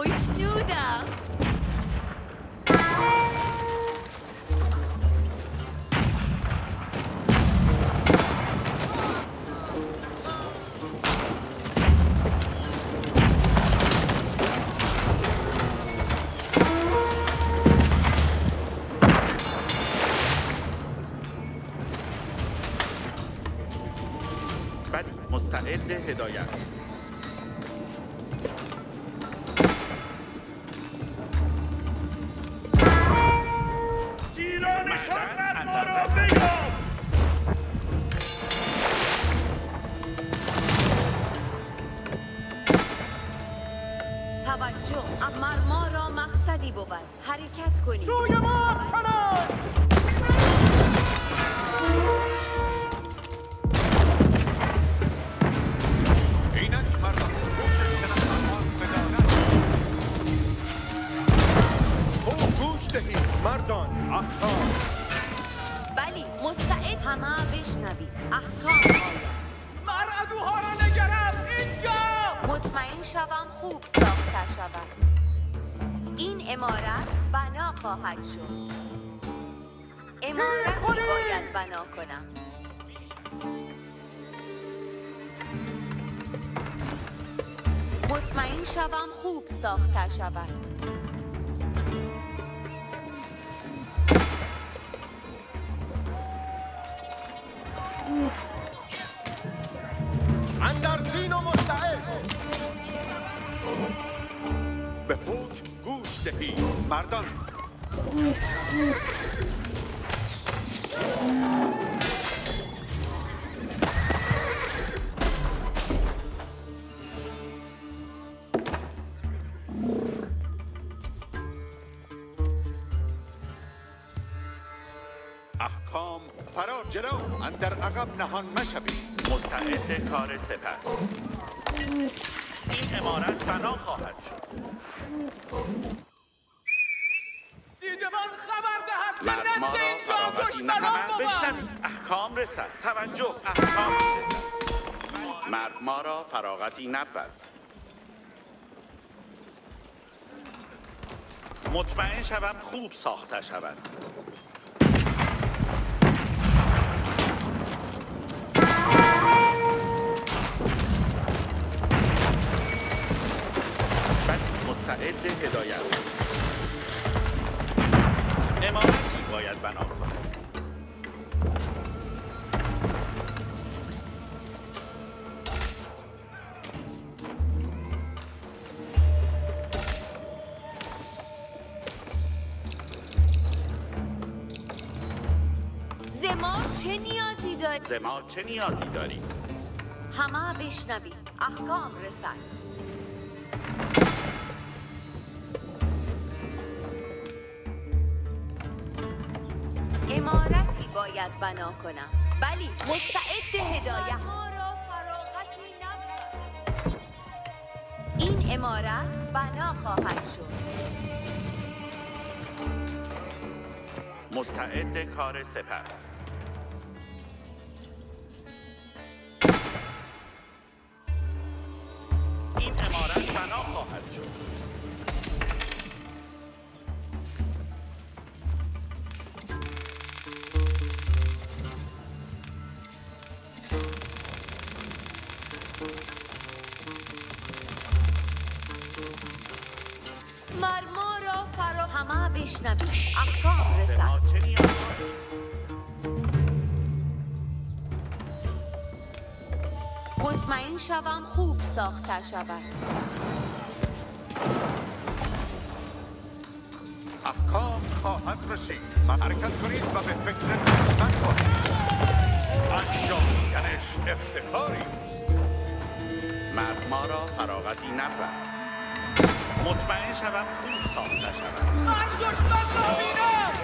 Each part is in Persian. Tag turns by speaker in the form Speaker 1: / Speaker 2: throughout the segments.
Speaker 1: خوشنودم.
Speaker 2: مستعد هدایت.
Speaker 3: تیرانشان ما را بیاب.
Speaker 1: توجه، ما را مقصدی بود. حرکت کنید.
Speaker 3: سوی ما پناه.
Speaker 4: مردان احکام.
Speaker 1: بلی مستعد. همه بشنوید. احکام آید.
Speaker 3: مرعدوها را نگرم. اینجا
Speaker 1: مطمئن شوم خوب ساخته شود. این عمارت بنا خواهد شد. عمارتی باید بنا کنم. مطمئن شوم خوب ساخته شود.
Speaker 4: اندرزین و مستعد.
Speaker 5: به حکم گوش دهید مردان. احکام فرار جلو. اندر عقب نهان مشوید.
Speaker 2: مستعد کار سپس. این عمارت بنا خواهد شد.
Speaker 3: دیدبان خبر دهد که
Speaker 2: مرد ما
Speaker 3: نزد
Speaker 2: را
Speaker 3: اینجا
Speaker 2: فراغتی
Speaker 3: دشمنان
Speaker 2: نهمن.
Speaker 3: بود.
Speaker 2: بشنوید. احکام رسد. توجه، احکام رسد. مرد ما را فراغتی نبود. مطمئن شوم خوب ساخته شود. مستعد هدایت. عمارتی باید بنا کنم.
Speaker 1: زما چه نیازی داری؟
Speaker 2: زما چه نیازی داری؟
Speaker 1: همه بشنوید. احکام رسد. عمارتی باید بنا کنم. بلی مستعد هدایت. ما را فراغتی نبود. این عمارت بنا خواهد شد.
Speaker 2: مستعد کار سپس. این عمارت بنا خواهد شد.
Speaker 1: مرما را همه بشنوید. احکام رسد.
Speaker 2: زما چه نیازی داری؟
Speaker 1: مطمئن شوم خوب ساخته شود.
Speaker 5: احکام خواهد رسید. حرکت کنید و به فکر نهضت باشید. انجامیدنش افتخاری است.
Speaker 2: مرد ما را فراغتی نبود. مطمئن شوم خوب ساخته شود.
Speaker 3: من دشمن را بینم.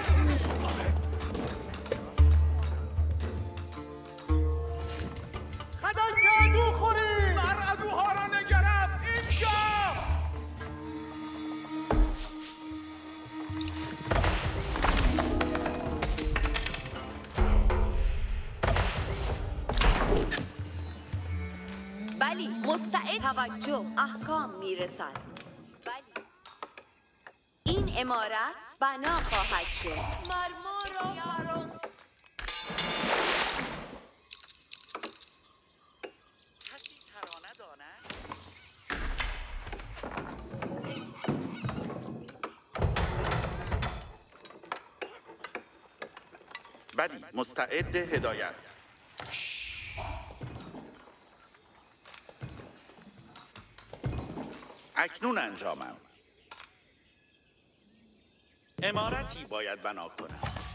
Speaker 3: خدای جادو خورید. مرعدوها را نگرم. اینجا
Speaker 1: بلی مستعد. توجه، احکام میرسد. بلی عمارت بنا خواهد شد. مرما را فرا
Speaker 2: کسی ترانه داند؟ بلی، مستعد هدایت. اکنون انجامم. عمارتی باید بنا کنم.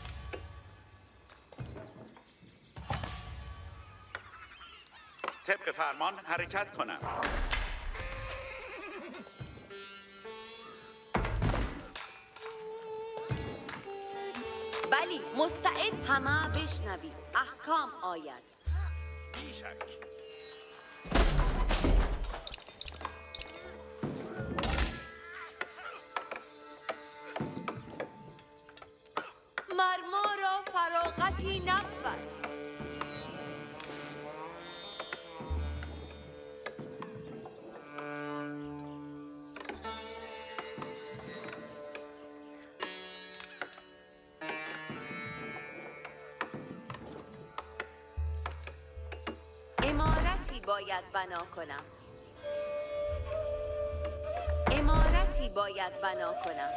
Speaker 2: طبق فرمان حرکت کنم.
Speaker 1: بلی، مستعد. همه بشنوید. احکام آید.
Speaker 2: بی شک.
Speaker 1: مرما را فراغتی نبود. عمارتی باید بنا کنم. عمارتی باید بنا کنم.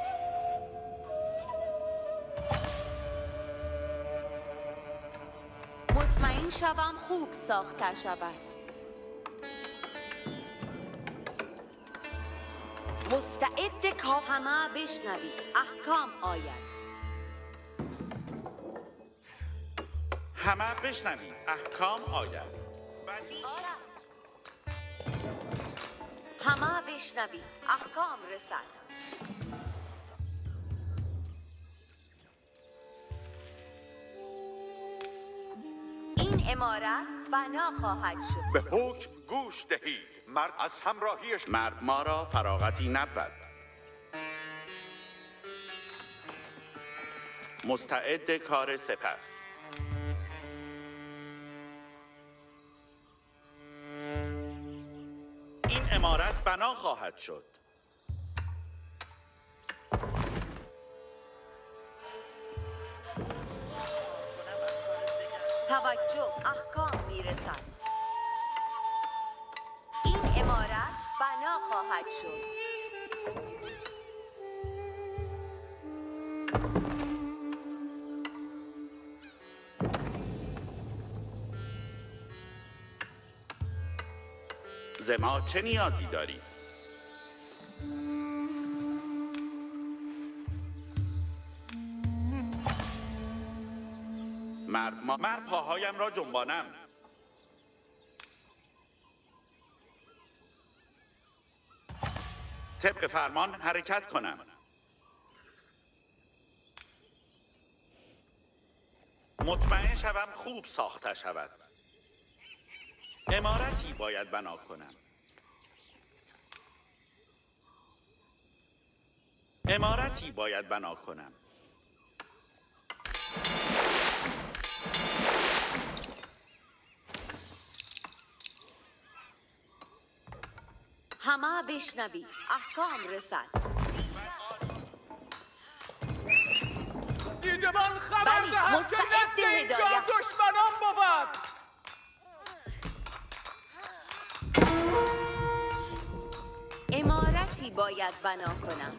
Speaker 1: مطمئن شوم خوب ساخته شود. مستعد که همه بشنوید. احکام آید.
Speaker 2: همه بشنوید. احکام آید.
Speaker 1: همه بشنوید. احکام رسد. این عمارت بنا خواهد شد.
Speaker 5: به حکم گوش دهید. مرد از همراهیش
Speaker 2: مرد ما را فراغتی نبود. مستعد کار سپس. این عمارت بنا خواهد شد.
Speaker 1: توجه، احکام میرسد. این عمارت بنا خواهد شد.
Speaker 2: ز ما چه نیازی دارید؟ مرد پاهایم را جنبانم. طبق فرمان حرکت کنم. مطمئن شوم خوب ساخته شود. عمارتی باید بنا کنم. عمارتی باید بنا کنم.
Speaker 1: همه بشنوید. احکام رسد.
Speaker 3: دیدبان خبر
Speaker 1: بلی،
Speaker 3: دهد که
Speaker 1: مستعد
Speaker 3: نزد اینجا
Speaker 1: هدایت.
Speaker 3: دشمنان بود.
Speaker 1: عمارتی باید بنا کنم.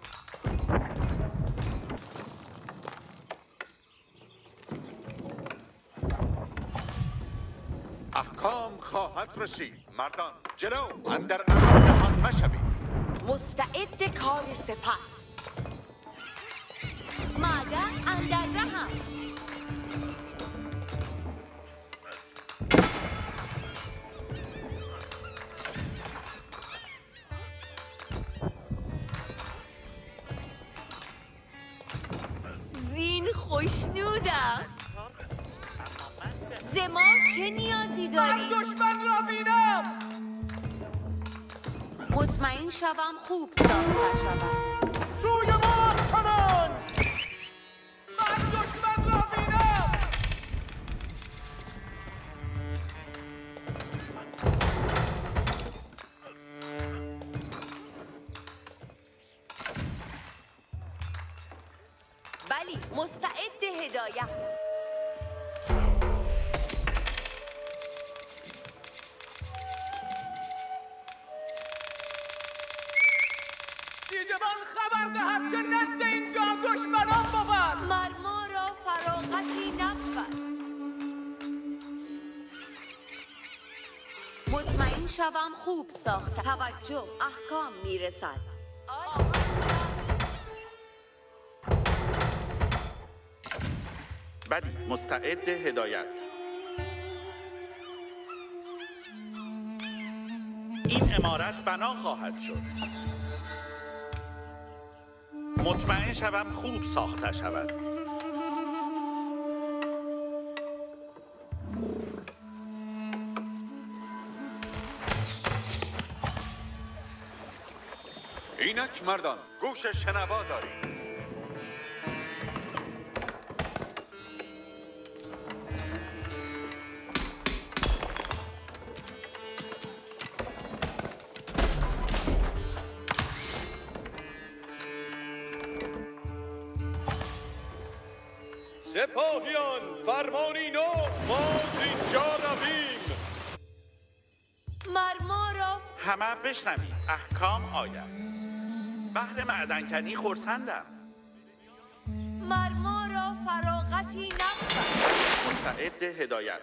Speaker 5: احکام خواهد رسید. مردان جلو، اندر امان نهان مشوید.
Speaker 1: مستعد کار سپس. معدن اندر رهم. زین خوشنودم. ز ما چه نیازی
Speaker 3: من
Speaker 1: داری؟
Speaker 3: دشمن را بینم.
Speaker 1: مطمئن شوم خوب ساخته شود.
Speaker 3: سوی ما کمان. من دشمن را بینم.
Speaker 1: بلی مستعد هدایت.
Speaker 3: دیدبان خبر دهد که نزد اینجا دشمنان بود.
Speaker 1: مر ما را فراغتی نبود. مطمئن شوم خوب ساخته. توجه احکام میرسد.
Speaker 2: بلی مستعد هدایت. این عمارت بنا خواهد شد. مطمئن شوم خوب ساخته شود.
Speaker 5: اینک مردان گوش شنوا دارید.
Speaker 3: سپاهیان فرمانی نو، ما از اینجا رویم.
Speaker 1: مر ما را
Speaker 2: همه بشنوید احکام آید. بهر معدنکنی خرسندم.
Speaker 1: مر ما را فراغتی نبود.
Speaker 2: مستعد هدایت.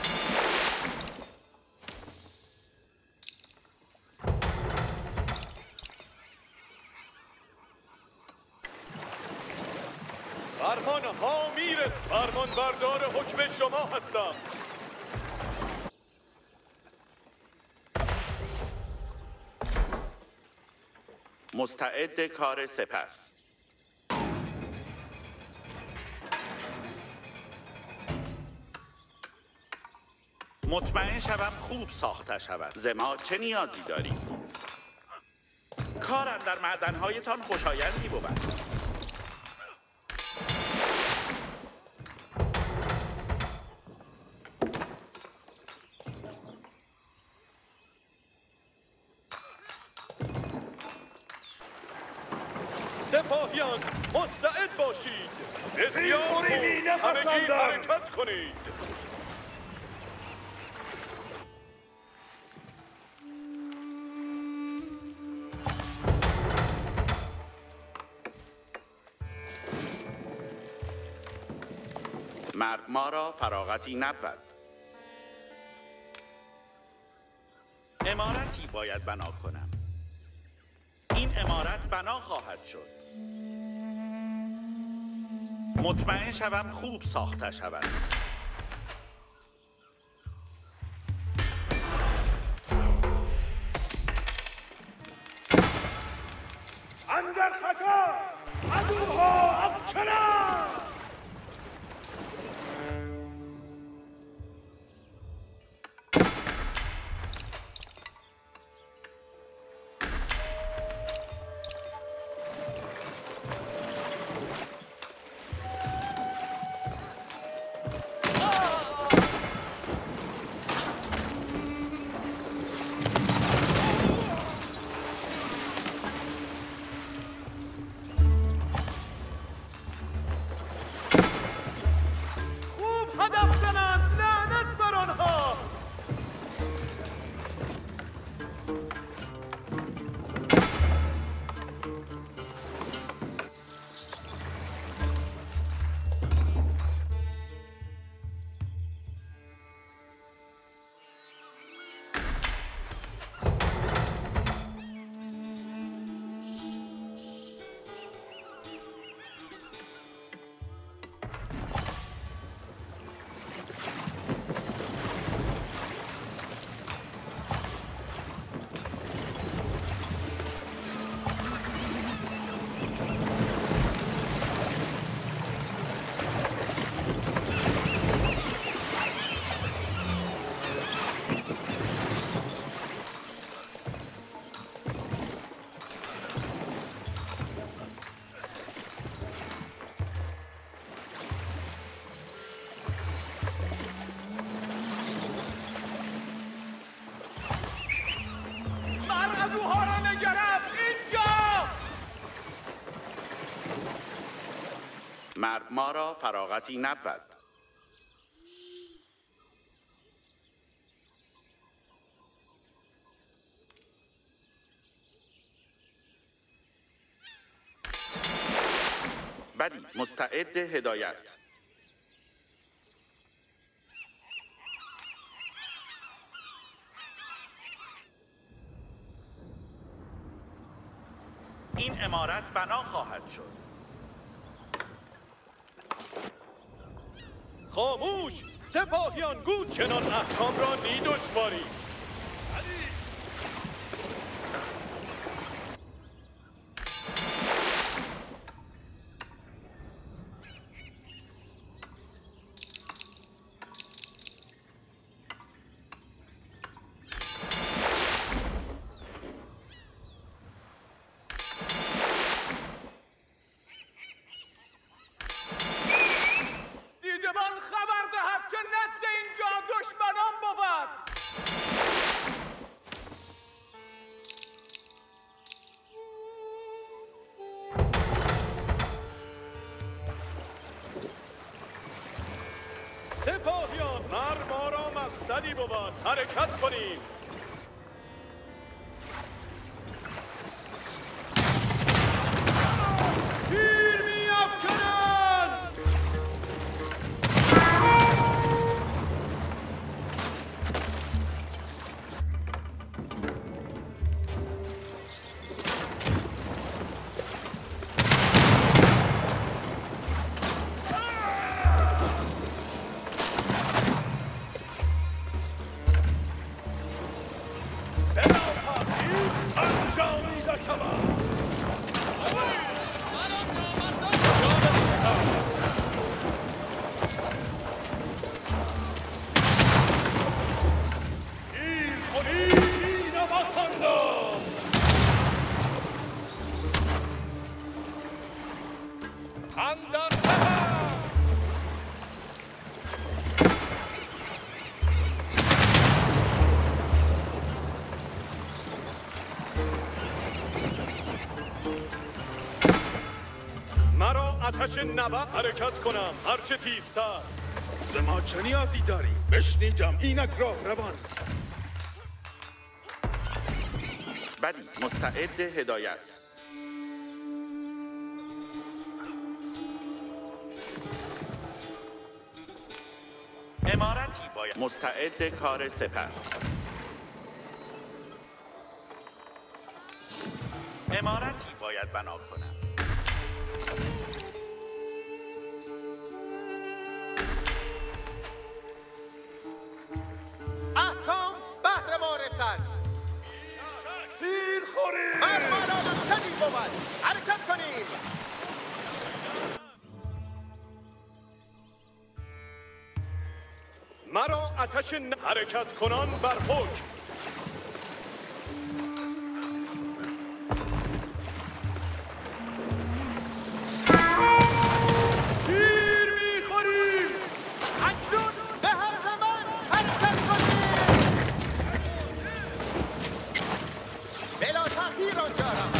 Speaker 3: فرمان حامیر فرمان بردار حکم شما هستم.
Speaker 2: مستعد کار سپس. مطمئن شوم خوب ساخته شود. زما چه نیازی دارید؟ کارم در معدنهایتان خوشایندی بود.
Speaker 3: سپاهیان مستعد باشید. بسیار همگی حرکت کنید.
Speaker 2: مر ما را فراغتی نبود. عمارتی باید بنا کنم. این عمارت بنا خواهد شد. مطمئن شوم خوب ساخته شود.
Speaker 3: اندر خطر عدوها افکنند.
Speaker 2: مرد ما را فراغتی نبود. بلی، مستعد هدایت. این عمارت بنا خواهد شد.
Speaker 3: خاموش سپاهیان، گو چنان احکام را نی دشواری است. سپاهیان، مر ما را مقصدی بود، حرکت کنیم. تیر می‌افکنند. آتش نبرد حرکت کنم، هرچه تیزتر.
Speaker 6: زما چه نیازی داری؟ بشنیدم اینک راه روان.
Speaker 2: بلی، مستعد هدایت. عمارتی باید مستعد کار سپس. عمارتی باید بنا کنم.
Speaker 4: احکام بهر ما رسد.
Speaker 3: تیر خوریم.
Speaker 4: فرمانان شدی بود، حرکت کنیم.
Speaker 3: مرا آتش حرکت کنان بر حکم. تیر میخوریم.
Speaker 4: اکنون به هر زمان حرکت کنیم. بلا تأخیر آنجا را.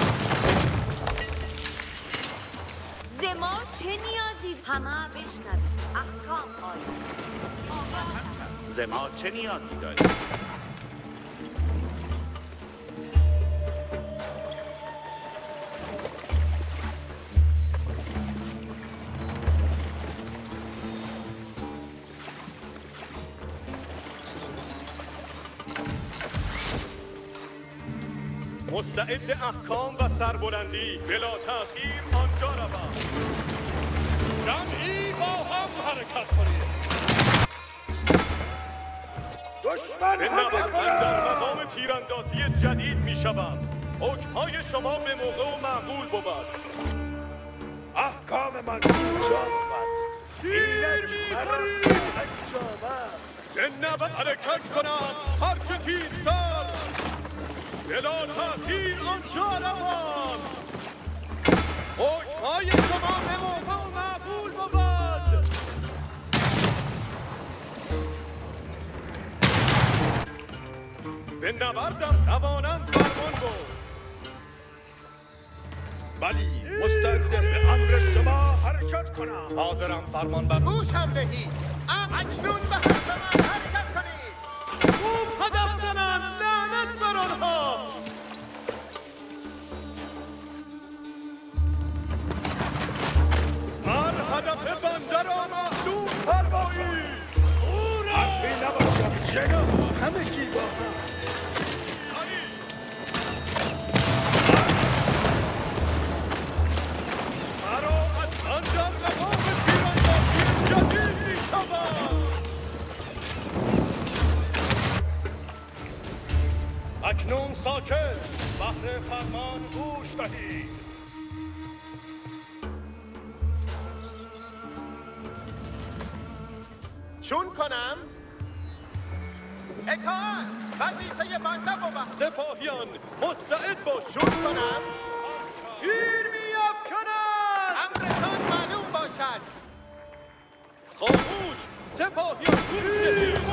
Speaker 1: زما چه نیازی؟ همه بشنوید. احکام آید.
Speaker 2: زما چه نیازی داری؟
Speaker 3: مستعد احکام و سربلندی، بلا تأخیر آنجا روم. جمعی با هم حرکت کنید. دشمن به نبرد در مقام تیراندازی جدید می شوم. حکم‌های شما به موقع و معقول بود.
Speaker 6: احکام من اینجا بود.
Speaker 3: تیر می‌خوریم. به نبرد حرکت کنند، هرچه تیزتر. بلا تأخیر آنجا روان. حکم‌های شما به موقع و معقول بود. به نبردم توانم فرمان بود.
Speaker 6: بلی مستعد به امر شما حرکت کنم.
Speaker 3: حاضرم فرمان بر
Speaker 4: گوشم دهید. اکنون به هر زمان حرکت کنید.
Speaker 3: خوب هدف زنند. لعنت بر آنها. هر هدف بنده را محدود فرمایید.
Speaker 6: حرفی نباشد جناب، همگی با هم.
Speaker 3: فراغت اندر مقام تیراندازی جدید می شود. اکنون ساکت، بهر فرمان گوش دهید.
Speaker 4: چون کنم؟ اطاعت وظیفه بنده بود.
Speaker 3: سپاهیان مستعد باش.
Speaker 4: چون کنم؟
Speaker 3: تیر می‌افکنم.
Speaker 4: امرتان معلوم باشد.
Speaker 3: خاموش، سپاهیان گوش دهید.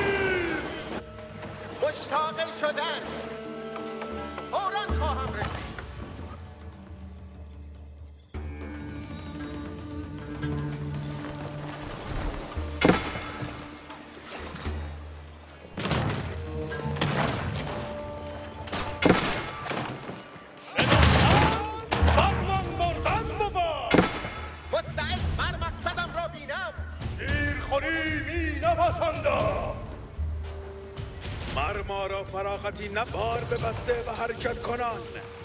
Speaker 4: مشتاق شدن. فوراً خواهم رسید.
Speaker 3: فرمان بردن بود.
Speaker 4: مستعد بر مقصدم را بینم.
Speaker 3: تیرخوری می نپسندم.
Speaker 6: مر ما را فراغتی نبار ببسته و حرکت کنان.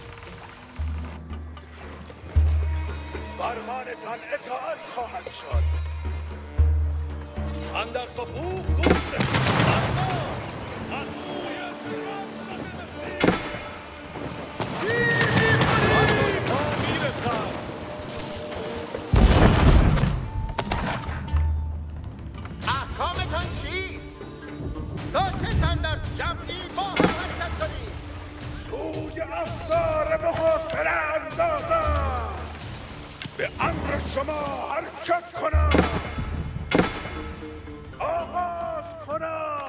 Speaker 6: فرمانتان اطاعت خواهد شد.
Speaker 3: اندر صفوف گوش دهید. فرمان از روی
Speaker 4: احکامتان چیست؟ ساکت اندر جمعی با هم حرکت کنید.
Speaker 6: سوی افسار محاصره اندازم. به امر شما حرکت کنم. آغاز کنم.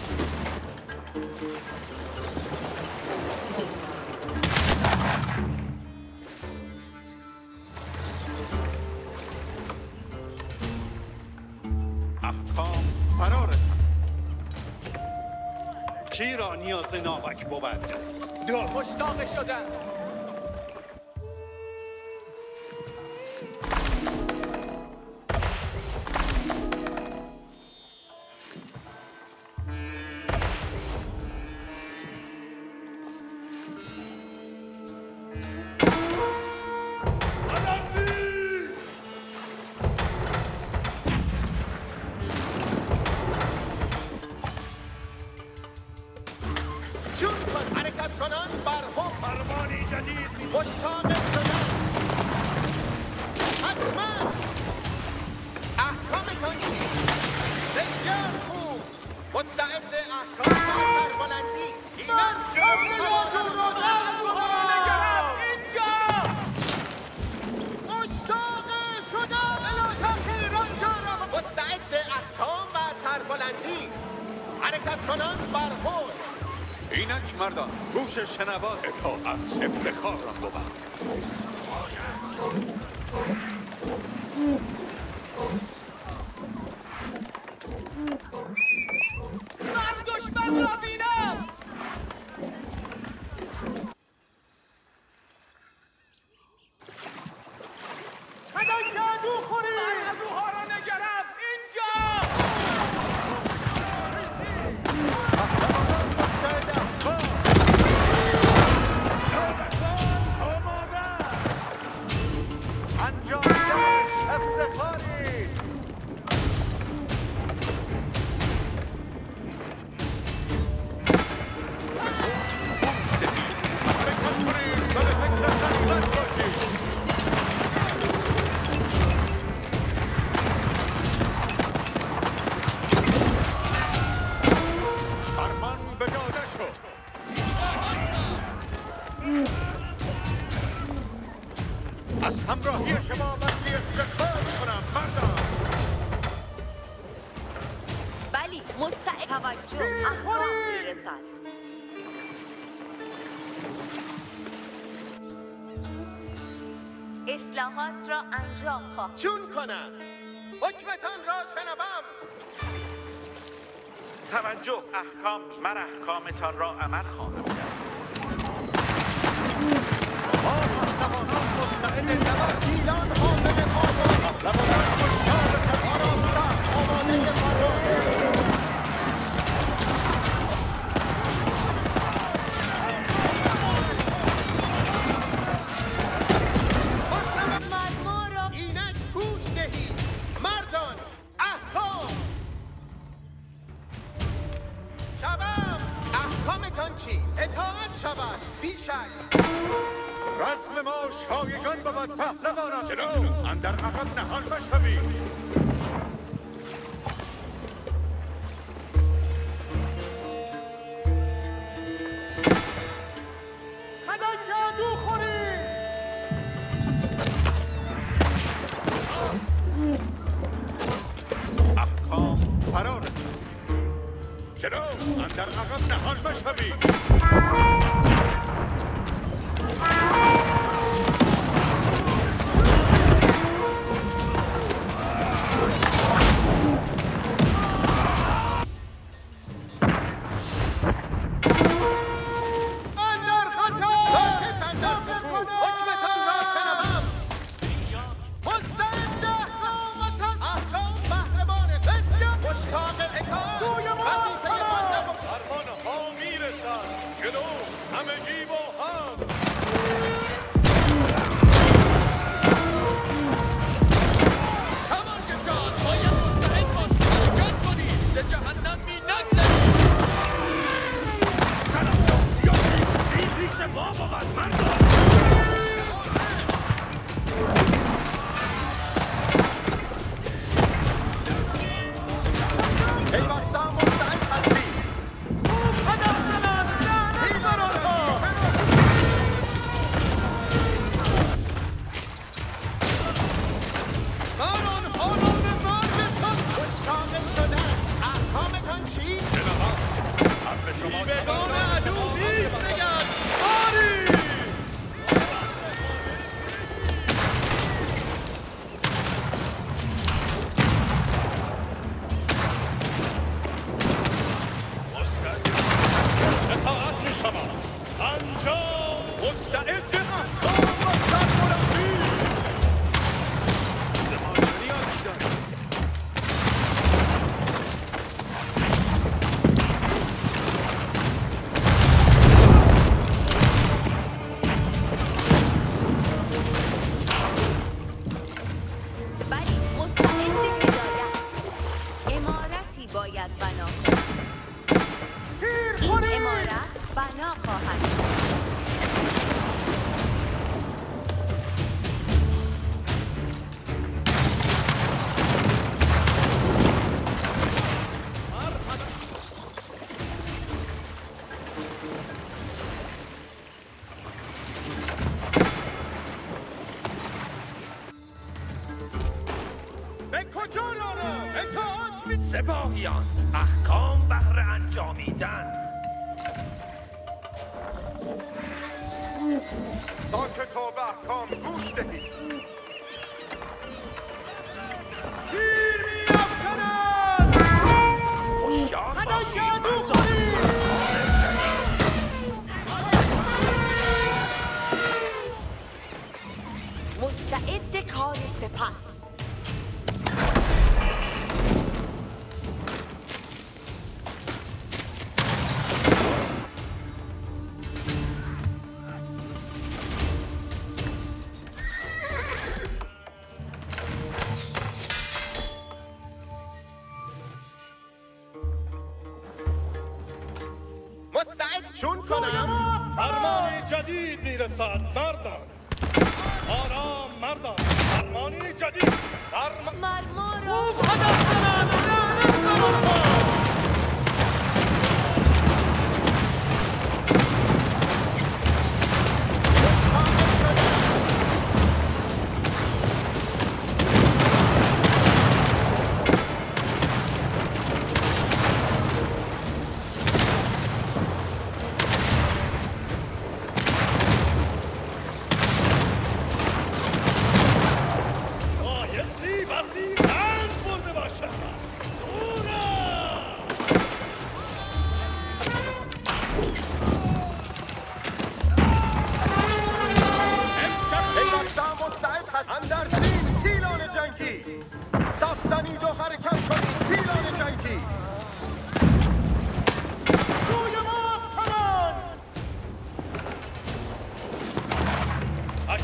Speaker 5: احکام فرارتان. چی را نیاز ناوک بود؟
Speaker 4: مشتاق شدن. چون کن حرکت کنان بر هم.
Speaker 6: فرمانی جدید می
Speaker 4: مشتاق شدن. حتما احکامتان چیست؟ بسیار خوب. مستعد احکام و سربلندی. اینم اینجا مشتاق شدن. مستعد احکام و سربلندی. حرکت کنان بر هم.
Speaker 5: اینک مردان گوش شنوا اطاعت افتخارم بود.
Speaker 4: من دشمن را بینم. مدن جادو خوری. من ابروها را نگرم. اینجا
Speaker 5: انجام دهش افتخاری. حرکت کنید و به فکر غفلت باشید. فرمان به داده شد. از همراهی شما من افتخار کنم مردان.
Speaker 1: بلی مستعد. توجه احکام میرسد. اصلاحات را انجام خواهم.
Speaker 4: چون کنم حکمتان را شنوم.
Speaker 2: توجه احکام، من احکامتان را عمل خواهم کرد.
Speaker 5: ما پهلوانان مستعد نبرد.
Speaker 4: گیلان حاضر فرمان.
Speaker 5: پهلوانان مشتاق شدید.
Speaker 4: آراسته آماده فرمان.
Speaker 1: ما را
Speaker 4: اینک گوش دهید مردان. احکام شوم. احکامتان چیست؟ اطاعت شود بیشک.
Speaker 5: رسم ما شایگان بود پهلوانان.
Speaker 3: جناب اندر عقب نهان مشوید.
Speaker 4: خدای جادو خورید.
Speaker 5: احکام فرا رسید.
Speaker 3: جناب اندر عقب نهان مشوید.
Speaker 4: اندر خطا. ساکت اندر سکون. حکمتان را شنوم. مستعد احکامتان. احکام پهلوان بسیار مشتاق اطاعت. وظیفه بنده و
Speaker 3: فرمان ها میرسد. جلو همگی با هم.
Speaker 7: کمانکشان باید مستعد باشید. حرکت کنید. به جهنم می نگذارید.
Speaker 3: این پیش ما بود مردان.
Speaker 4: پیوستم مستعد هستید. دیگر آنها. من آنها را به مرگشان مشتاق شدم. احکامتان چیست؟
Speaker 3: حرف شما
Speaker 7: بیگان عدو نیست نگرد. آری!
Speaker 3: اطاعت می‌شود. انجام مستعد احکام و سربلندی. زمان نیازی داریم.
Speaker 1: ولی مستعد هدایت. امارتی باید بنا کنم. این امارت بنا خواهد شد.
Speaker 4: به کجا دارم؟ اطاعت می
Speaker 3: سپاهیان احکام بهر انجامیدن.
Speaker 5: ساکت و به احکام گوش دهید.
Speaker 3: هوشیار باشید
Speaker 4: جادو
Speaker 3: مردان.
Speaker 1: مستعد کار سپس.
Speaker 4: مستعد چون کنم؟
Speaker 3: فرمانی جدید میرسد مردان. آرام مردان. فرمانی جدید.
Speaker 1: مرما را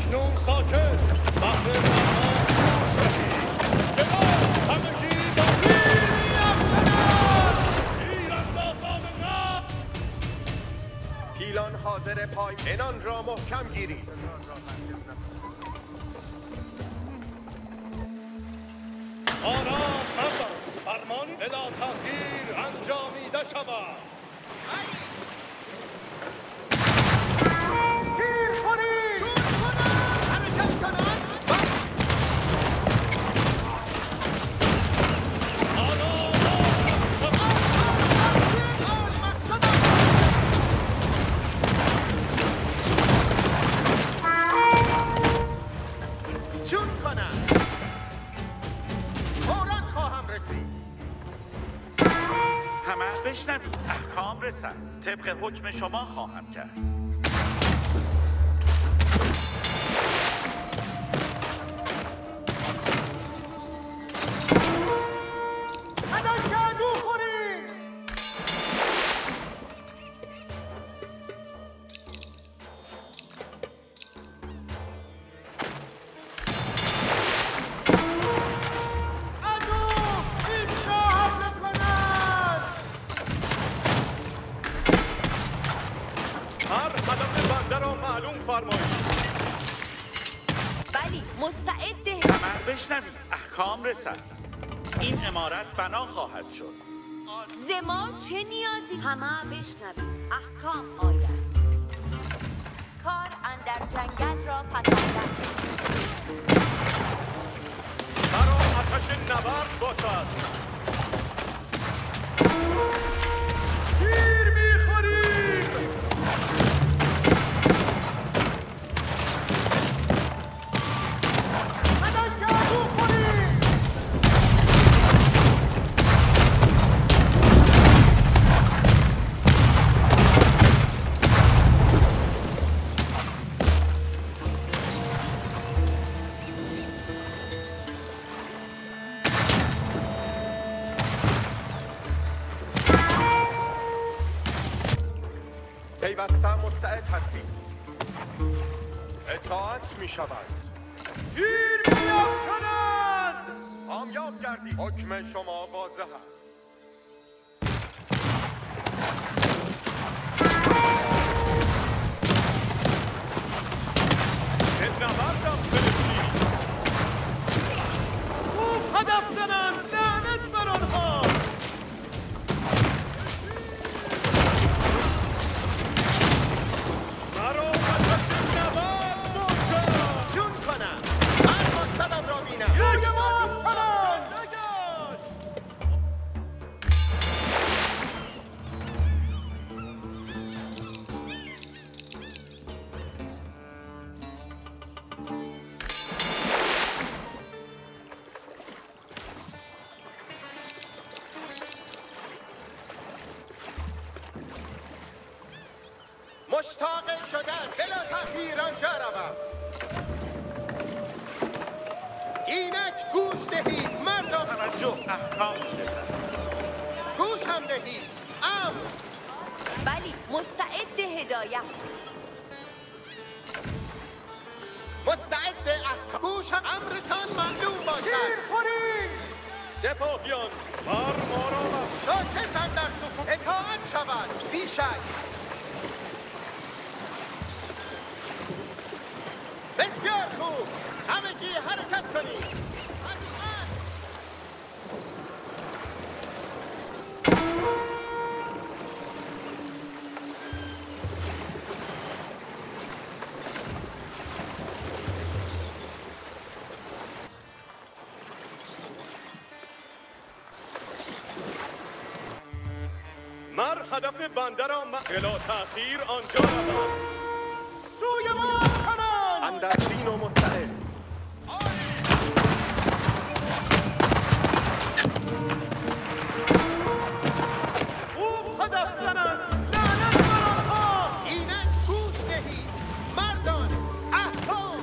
Speaker 3: اکنون ساکت بحر فرمان جلال همگی با تیراندازان نه
Speaker 4: پیلان حاضر پای انان را محکم گیرید
Speaker 3: آرام مردان فرمانی بلا تاخیر انجامیده شود
Speaker 4: گیر کنید حرکت کنند چون کنند فوراً خواهم رسید
Speaker 2: همه بشنوید احکام رسد طبق حکم شما خواهم کرد
Speaker 4: هدف جادو خورید عدو هیچ را حمله کنند
Speaker 3: هر هدف بنده را معلوم فرمایید
Speaker 1: بلی مستعد
Speaker 2: همه بشنوید احکام رسد این عمارت بنا خواهد شد
Speaker 1: زما چه نیازی همه بشنوید احکام آید کار اندر جنگل را پسندد
Speaker 3: مرا آتش نبرد باشد گیر میخوریم
Speaker 4: هدف جادو خورید پیوسته مستعد هستید اطاعت می شود
Speaker 3: گیر میافکنند
Speaker 4: کامیاب گردید حکم شما واضح است
Speaker 3: به نبردم برسید خوب هدف زنند لعنت بر آنها مرا آتش نبرد باشد
Speaker 4: جون کنم هر مقصدم را بینم
Speaker 3: یک ماز کنند
Speaker 4: مشتاق شدن بلا تأخیر آنجا روم اینک گوش دهید مردم
Speaker 2: توجه احکام رسد
Speaker 4: گوشم دهید امر
Speaker 1: بلی مستعد هدایت
Speaker 4: مستعد احکام گوشم امرتان معلوم باشد گیر خورید
Speaker 3: سپاهیان بر ما را بست
Speaker 4: ساکتم در صفوف اطاعت شود بی شک بسیار خوب همگی حرکت کنید
Speaker 3: مر هدف بنده را بلا تأخیر آنجا روم
Speaker 4: سوی ما کنم اندرچین و مستعد
Speaker 3: خوب هدف زنند لعنت بر آنها
Speaker 4: اینک گوش دهید مردان احکام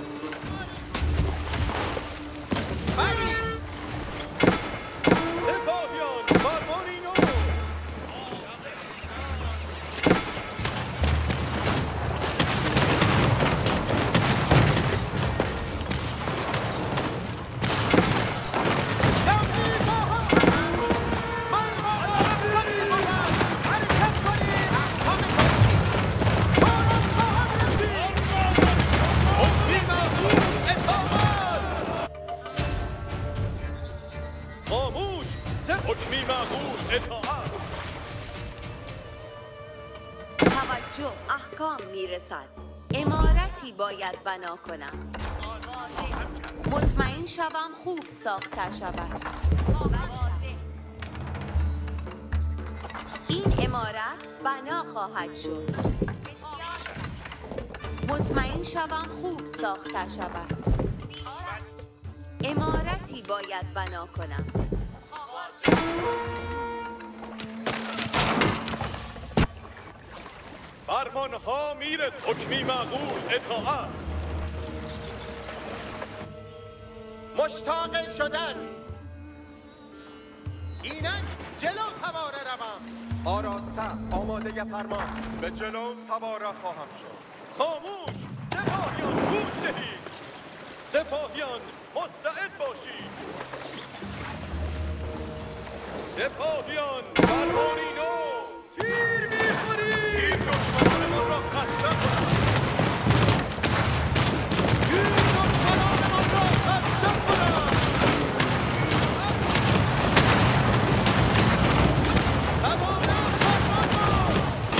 Speaker 4: بلی
Speaker 3: سپاهیان فرمانی نو اطاعت.
Speaker 1: توجه، احکام میرسد. عمارتی باید بنا کنم. مطمئن شوم خوب ساخته شود. این عمارت بنا خواهد شد. مطمئن شوم خوب ساخته شود. عمارتی باید بنا کنم.
Speaker 3: فرمانها میرس، حکمی معقول، اطاعت.
Speaker 4: مشتاق شدن. اینک جلو سواره روم. آراسته آماده فرمان.
Speaker 5: به جلو سواره خواهم شد.
Speaker 3: خاموش، سپاهیان گوش دهید. سپاهیان مستعد باشید. سپاهیان فرمانی نو. تیر میخورید. این دشمنانمان را خسته کنند. این دشمنانمان را خسته کنند. تمام فرمان.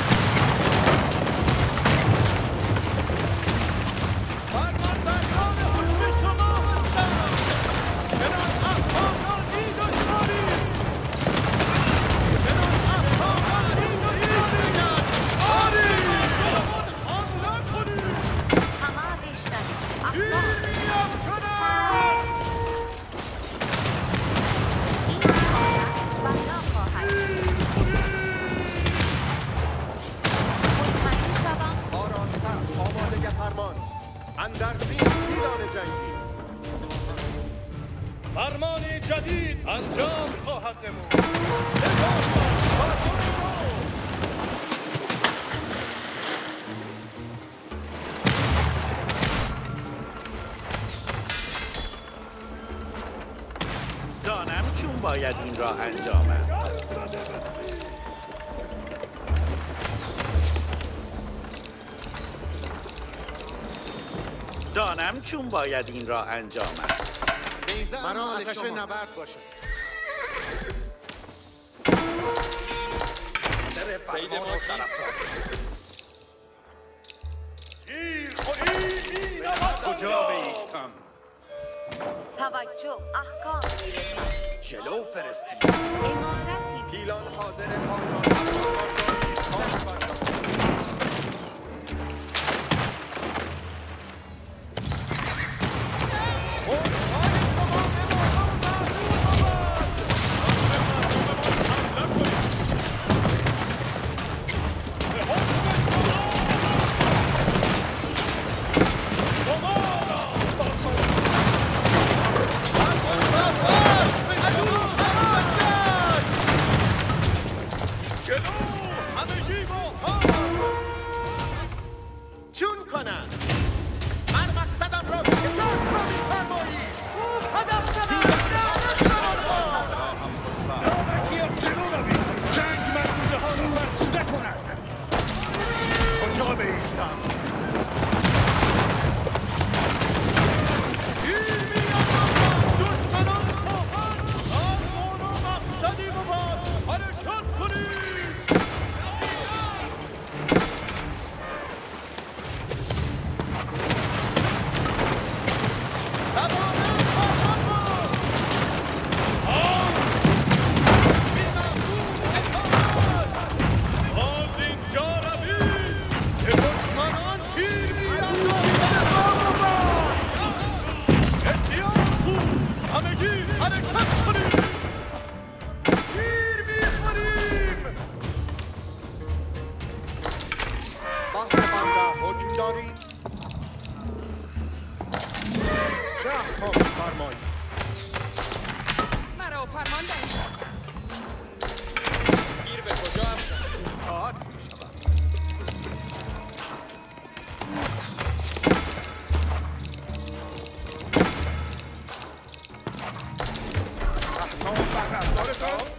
Speaker 3: فرمانبران حکم شما هستند. چنان افغان را دید و شمارید. چنان افغان را دید و شمارید. آری حمله کنید.
Speaker 1: همه بشنوید.
Speaker 3: تیر
Speaker 1: احکام
Speaker 3: می‌افکنند.
Speaker 1: این عمارت بنا خواهد شد. مطمئن شوم
Speaker 4: آراسته آماده فرمان. اندر پیلان جنگی.
Speaker 3: فرمانی جدید انجام خواهد نمود. سپاهیان فرمانی نو.
Speaker 2: دانم چون باید این را انجامم. دانم چون باید این را انجامم.
Speaker 4: مرا آتش نبرد باشد.
Speaker 7: سید ما
Speaker 3: تیر خورید می‌رود.
Speaker 5: کجا بایستم؟
Speaker 1: توجه، احکام میرسد.
Speaker 2: جلو فرستید.
Speaker 1: عمارتی
Speaker 4: پیلان حاضر کارگاه. چون کنم من مقصدم را که چون را می‌فرمایید.
Speaker 5: جلو روید. جنگ محدوده ها را فرسوده کند. کجا بایستم؟
Speaker 3: تیر می‌افکنند. دشمنان خواهند. آرمان و مقصدی بود. حرکت کنید. از اینجا روید که دشمنان تیر می‌اندازند. احتیاط بود. همگی حرکت کنید. تیر می‌خوریم.
Speaker 4: بحر بنده حکم داری؟ چه احکام فرمایید؟
Speaker 7: مرا فرمان دهید. میر به کجا افکنید؟
Speaker 5: اطاعت می‌شود. احکام بر رفتارتان.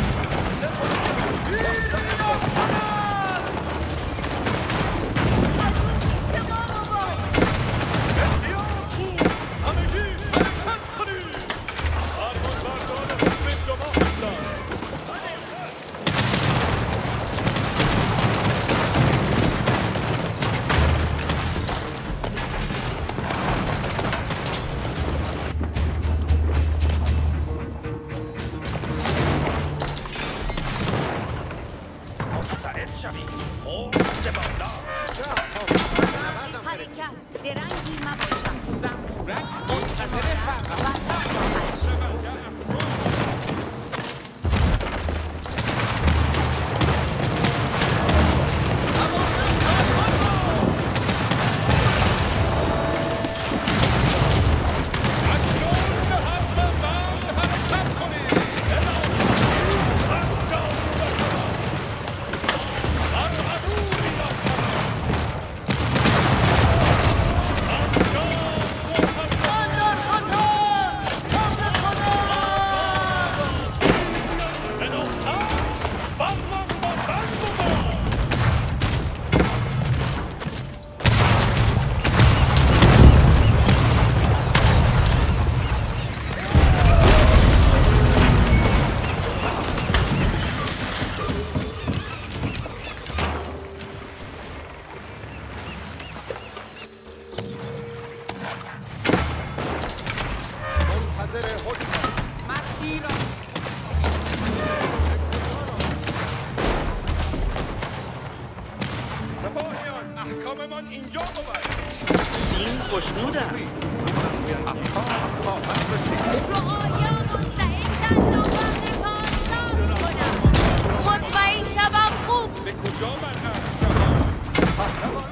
Speaker 3: تیر می‌افکنند.
Speaker 2: مخنودم.
Speaker 1: رعایا مستعدن دوباره پاسدار کنم. مطمئن شوم خوب.
Speaker 6: به کجا من اسب روم؟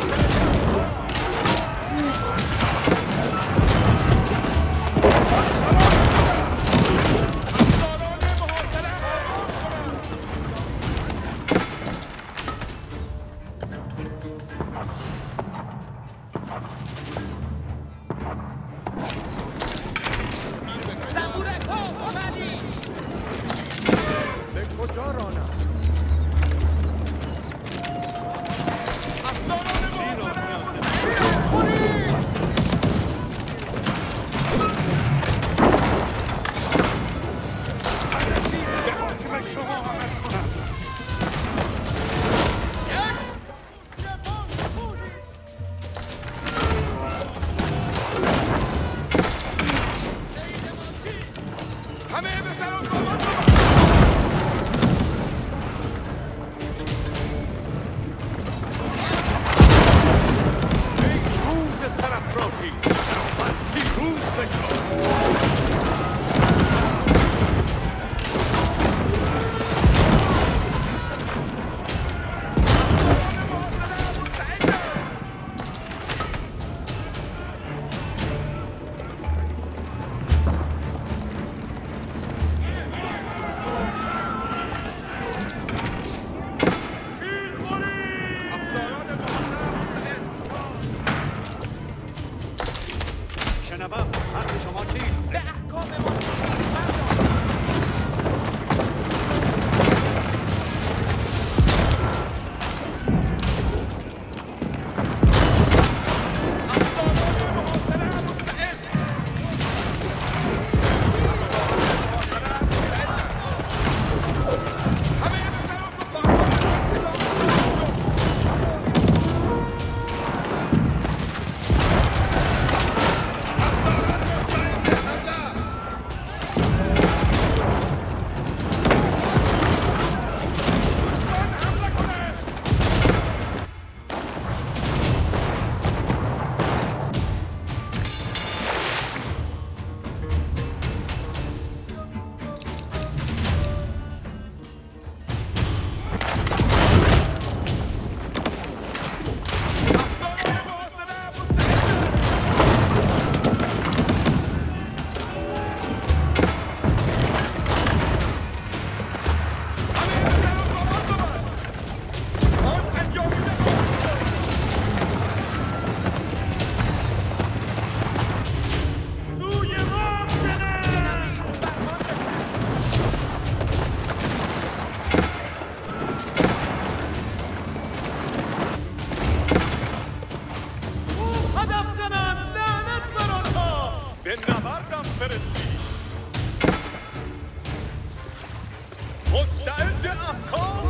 Speaker 3: به کجا رانم؟
Speaker 5: به حاکم شما آمد کنم.
Speaker 6: همه به سر و سامان
Speaker 5: ای روز سرافرازی، پیروز بشو. شنوم حرف شما چیست؟
Speaker 7: به احکام ما
Speaker 3: به نبردم فرستی. مستعد افکار